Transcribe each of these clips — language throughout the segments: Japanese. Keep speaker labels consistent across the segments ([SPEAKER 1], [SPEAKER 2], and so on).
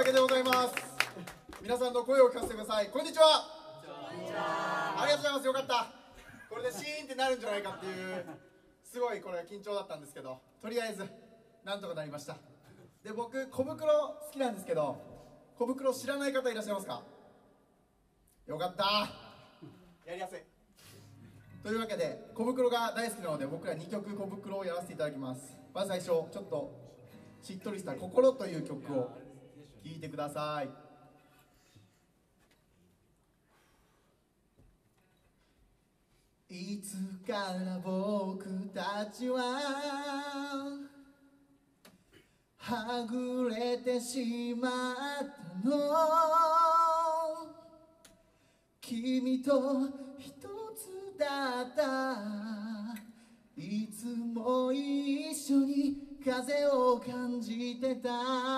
[SPEAKER 1] けでございます。皆さんの声を聞かせてください。こんにちは。ありがとうございます。よかった。これでシーンってなるんじゃないかっていうすごいこれ緊張だったんですけど、とりあえずなんとかなりました。で、僕小袋好きなんですけど、小袋知らない方いらっしゃいますか？よかった、やりやすい。というわけで小袋が大好きなので、僕ら2曲小袋をやらせていただきます。まず最初、ちょっとしっとりした「心」という曲を聴いてください。いつから僕たちははぐれてしまったの、君と一つだった、いつも一緒に風を感じてた、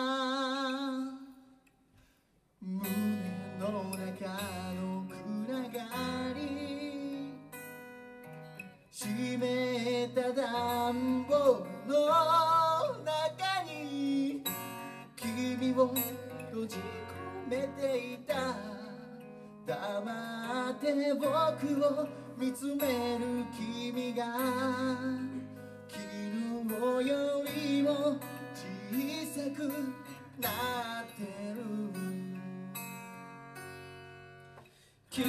[SPEAKER 1] 胸の中の暗がり、湿った段ボールの中に君を閉じ込めていた、黙って僕を見つめる君が昨日よりも小さくなってる。君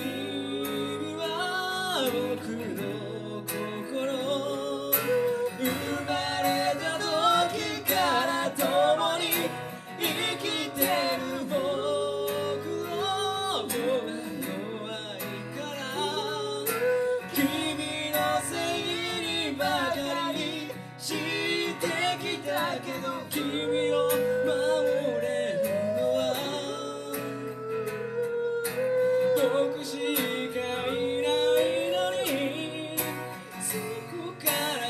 [SPEAKER 1] は僕の心、生まれた時から共に生きてる僕を弱いから君のせいにばかりしてきたけど、君を守れるのは僕しかいないのに、そこから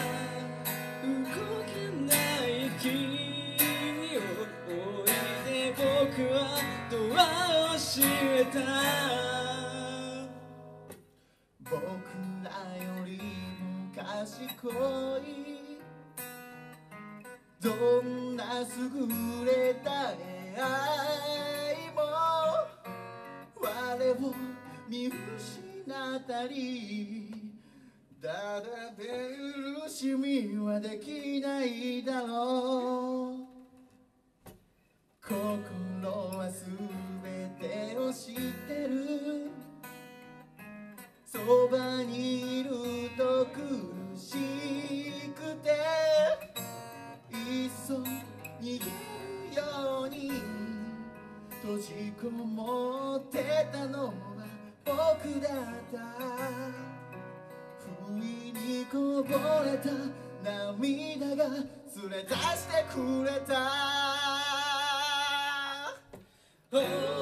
[SPEAKER 1] 動けない君を置いて僕はドアを閉めた。僕らよりも賢い、どんな優れた AI も我を見失ったり、ただで許しみはできないだろう。心は全てを知ってる、そばにいると苦しくていっそ逃げるように閉じこもってたのは僕だった。不意にこぼれた涙が連れ出してくれた。星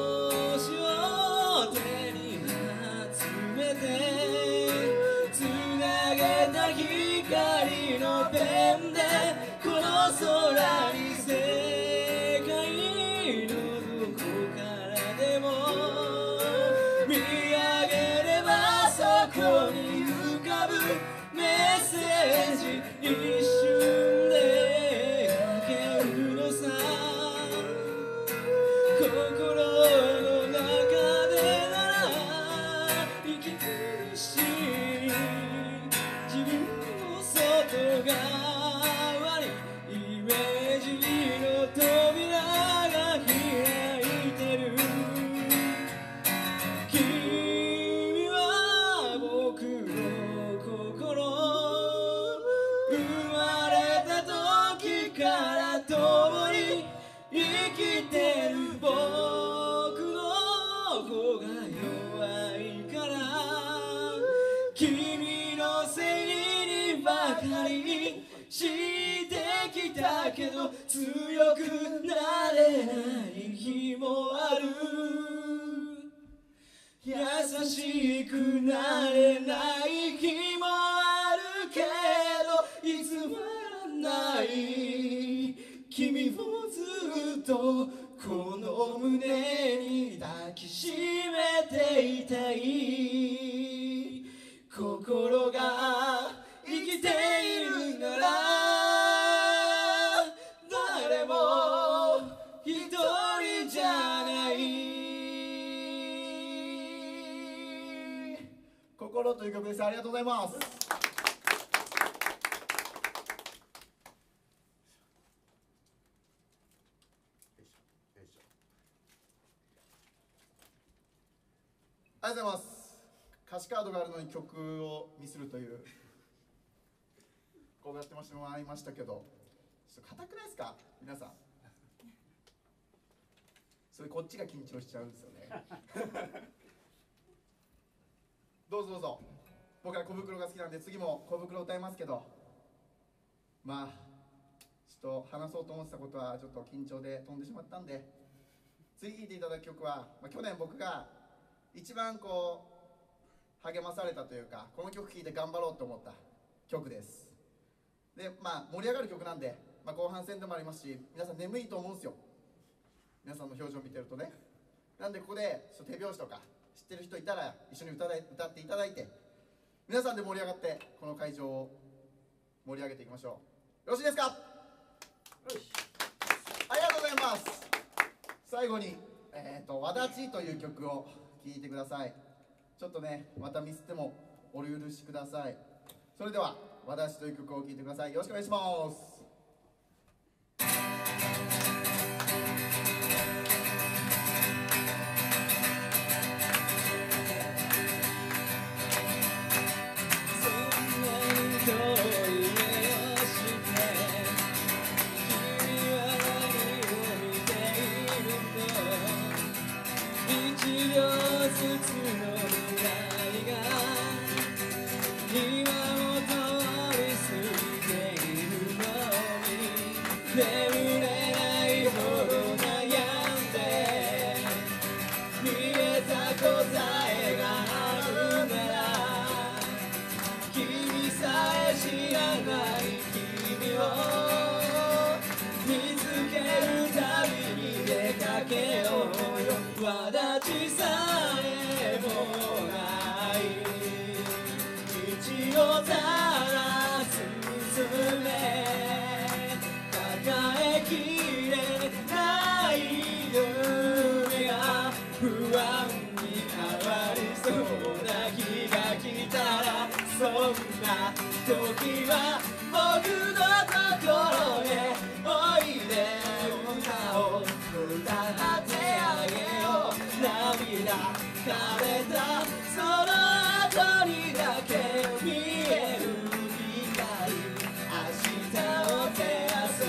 [SPEAKER 1] を手に集めてつなげた光のペンでこの空に世界のどこからでも見上げればそこに浮かぶメッセージ、一瞬で書けるのさ。心の中でなら息苦しい自分の外側にイメージの扉が開いてる。君は僕の心、生まれた時から共に生きてる僕の方が弱いから、君のせいにばかりしてきたけど、強くなれない日もある、優しくなれない日もあるけど、偽らない君をずっとこの胸に抱きしめていたい。心が生きているなら誰も一人張ろうという曲です。ありがとうございます。ありがとうございます。歌詞カードがあるのに曲をミスるというこうやってもらいましたけど、ちょっと硬くないですか皆さん。それこっちが緊張しちゃうんですよねどうぞどうぞ。僕は小袋が好きなんで次も小袋歌いますけど、まあちょっと話そうと思ってたことはちょっと緊張で飛んでしまったんで、次聴いていただく曲は、去年僕が一番こう励まされたというか、この曲聴いて頑張ろうと思った曲です。で盛り上がる曲なんで、後半戦でもありますし、皆さん眠いと思うんですよ、皆さんの表情を見てるとね。なんでここでちょっと手拍子とか知ってる人いたら一緒に歌っていただいて、皆さんで盛り上がってこの会場を盛り上げていきましょう。よろしいですか？よし、ありがとうございます。最後にわだちという曲を聴いてください。ちょっとねまたミスってもお許しください。それではわだちという曲を聴いてください。よろしくお願いします。
[SPEAKER 2] わだちさえもない道をただ進め、抱えきれない夢が不安に変わりそうな日が来たら、そんな時は僕のところへおいで、歌を歌ってあげよう。涙枯れたその後にだけ見える光、明日を照らす。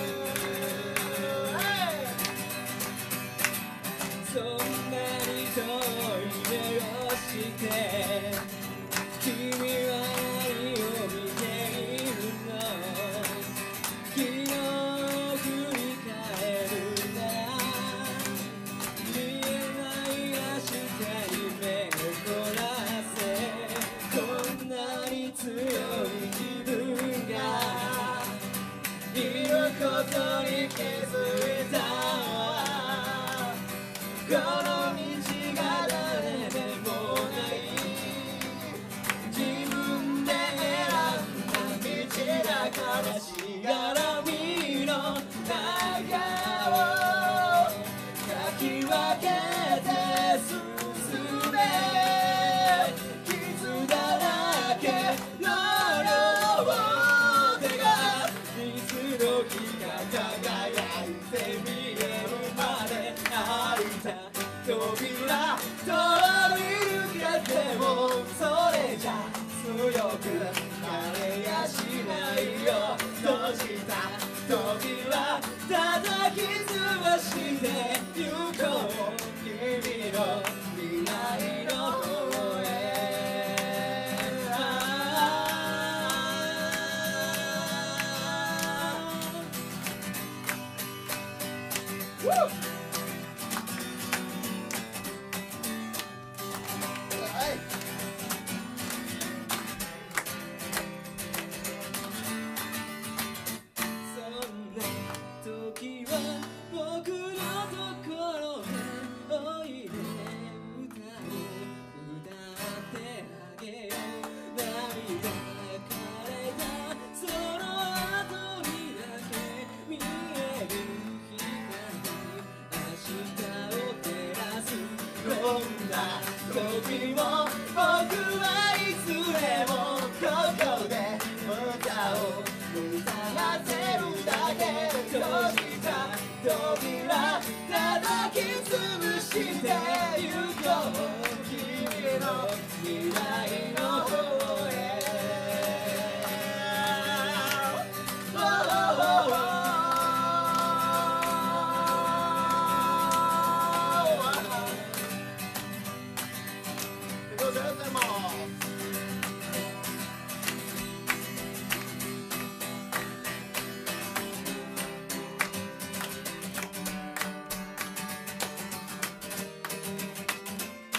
[SPEAKER 2] そんなに遠い目をして君は何を見ているの？昨日を振り返るなら見えない明日に目を凝らせ、こんなに強い自分がいることに気づいたわ。この道が誰でもない自分で選んだ道だから、しがらみの中をかき分けて進め、傷だらけの両手がいつの日か輝いて見えるまで開いた扉通り抜けても、それじゃ強くなれやしないよ。閉じた扉叩き潰してゆこう、君の未来の方へ。時は僕のところへおいで、歌を歌ってあげよう。涙枯れたその後にだけ見える光、明した扉叩き潰してゆこう君の未来の方へ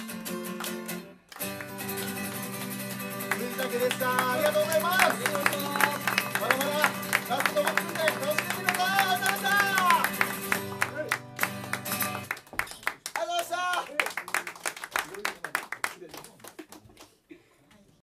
[SPEAKER 1] 藤崎でした。ありがとうございます。